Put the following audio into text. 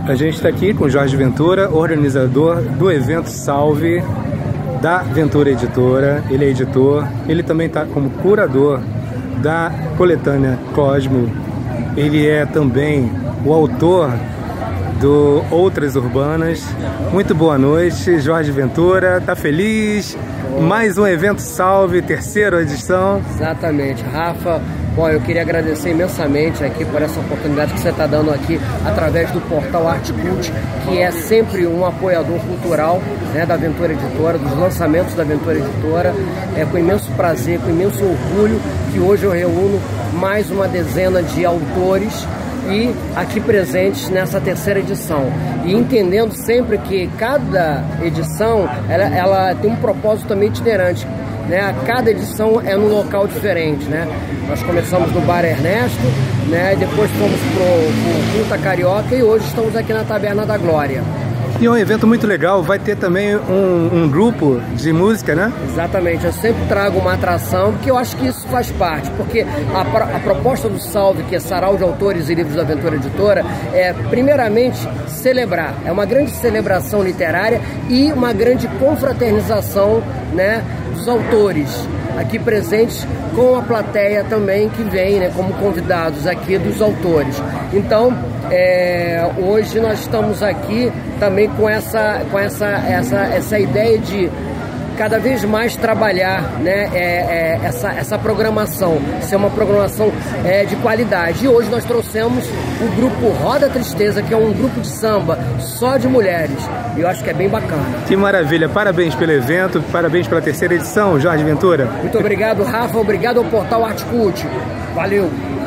A gente está aqui com o Jorge Ventura, organizador do evento Salve da Ventura Editora. Ele é editor, ele também está como curador da coletânea Cosmo. Ele é também o autor do Outras Urbanas. Muito boa noite, Jorge Ventura. Tá feliz? Mais um evento Salve, terceira edição. Exatamente, Rafa. Bom, eu queria agradecer imensamente aqui por essa oportunidade que você está dando aqui através do portal Artcult, que é sempre um apoiador cultural, né, da Ventura Editora, dos lançamentos da Ventura Editora. É com imenso prazer, com imenso orgulho que hoje eu reúno mais uma dezena de autores e aqui presentes nessa terceira edição, e entendendo sempre que cada edição ela tem um propósito também itinerante, né? Cada edição é num local diferente, né? Nós começamos no Bar Ernesto, né? Depois fomos pro Punta Carioca e hoje estamos aqui na Taberna da Glória. E é um evento muito legal, vai ter também um grupo de música, né? Exatamente, eu sempre trago uma atração, porque eu acho que isso faz parte, porque a proposta do Salve, que é Sarau de Autores e Livros da Ventura Editora, é primeiramente celebrar, é uma grande celebração literária e uma grande confraternização, né, dos autores aqui presentes, com a plateia também que vem, né, como convidados aqui dos autores. Então, hoje nós estamos aqui também com essa ideia de cada vez mais trabalhar, né, essa programação, ser uma programação de qualidade. E hoje nós trouxemos o grupo Roda Tristeza, que é um grupo de samba só de mulheres. E eu acho que é bem bacana. Que maravilha! Parabéns pelo evento, parabéns pela terceira edição, Jorge Ventura. Muito obrigado, Rafa. Obrigado ao portal Artcult. Valeu!